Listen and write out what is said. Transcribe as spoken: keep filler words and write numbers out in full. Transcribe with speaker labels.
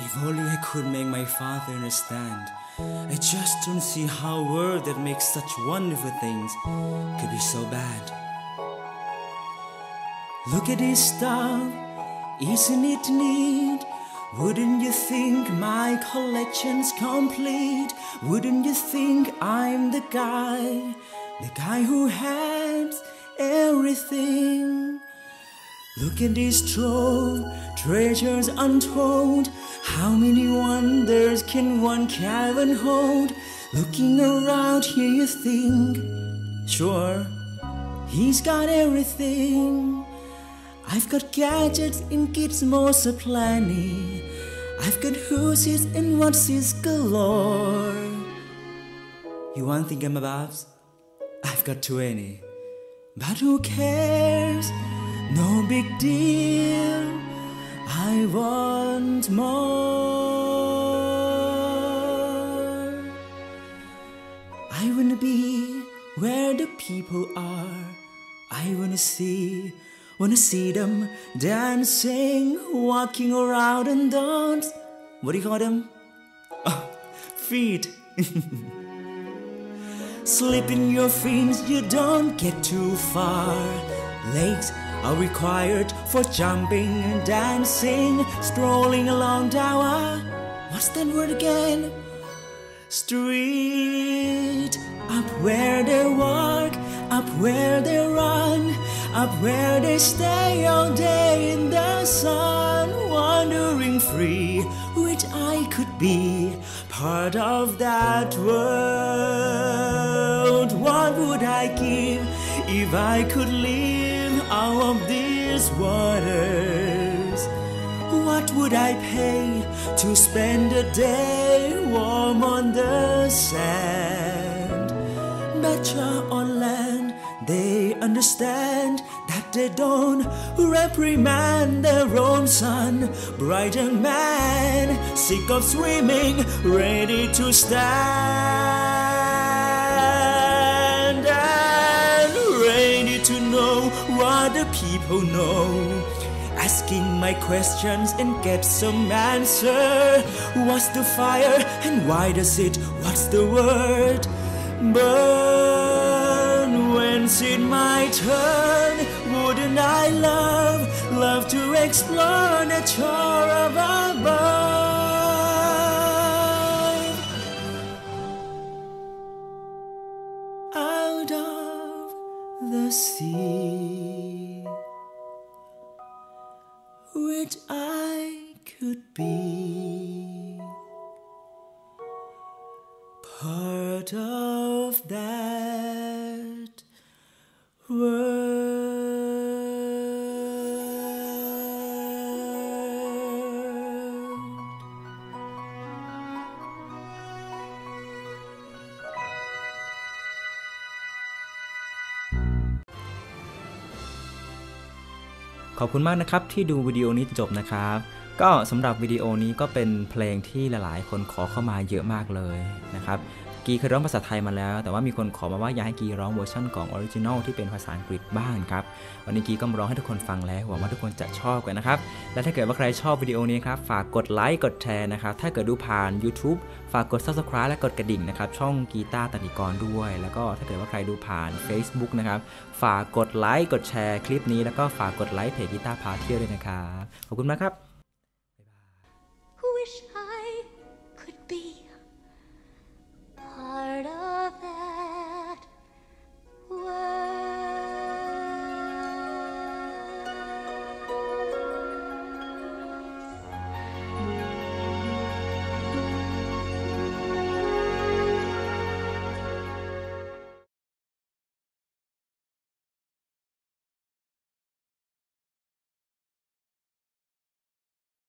Speaker 1: If only I could make my father understand. I just don't see how a world that makes such wonderful things could be so bad. Look at this stuff, isn't it neat? Wouldn't you think my collection's complete? Wouldn't you think I'm the guy, the guy who has everything? Look at this trove, treasures untold. How many wonders can one cavern hold? Looking around here you think, sure, he's got everything. I've got gadgets and gizmos aplenty. I've got who's and what's his galore. You want thingamabobs? I've got twenty. But who cares? No big deal. I want more. I wanna be where the people are. I wanna see, wanna see them dancing, walking around and dance. What do you call them? Oh, feet. Slip in your feet, you don't get too far. Legs are required for jumping and dancing, strolling along tower. What's that word again? Street. Up where they walk, up where they run, up where they stay all day in the sun, wandering free, which I could be part of that world. What would I give if I could live out of these waters? What would I pay to spend a day warm on the sand? Better on land, they understand that they don't reprimand their own son. Bright young man, sick of swimming, ready to stand and ready to know what the people know. Asking my questions and get some answer. What's the fire and why does it? What's the word? Burn. When's it my turn? Wouldn't I love, love to explore the shore of above? Out of the sea, which I could be part of that world.
Speaker 2: ขอบคุณมากนะครับที่ดูวิดีโอนี้จบนะครับก็สำหรับวิดีโอนี้ก็เป็นเพลงที่หลายๆคนขอเข้ามาเยอะมากเลยนะครับกีเคยร้องภาษาไทยมาแล้วแต่ว่ามีคนขอมาว่าอยากให้กีร้องเวอร์ชันของออริจินอลที่เป็นภาษาอังกฤษบ้างครับวันนี้กีก็มาร้องให้ทุกคนฟังแล้วหวังว่าทุกคนจะชอบกันนะครับและถ้าเกิดว่าใครชอบวิดีโอนี้ครับฝากกดไลค์กดแชร์นะครับถ้าเกิดดูผ่าน YouTube ฝากกด ซับสไครบ์ และกดกระดิ่งนะครับช่องกีตาร์ตัดนิกรด้วยแล้วก็ถ้าเกิดว่าใครดูผ่าน Facebook นะครับฝากกดไลค์กดแชร์คลิปนี้แล้วก็ฝากกดไลค์เพจกีตาร์พาเที่ยวด้วยนะครับขอบคุณมากครับ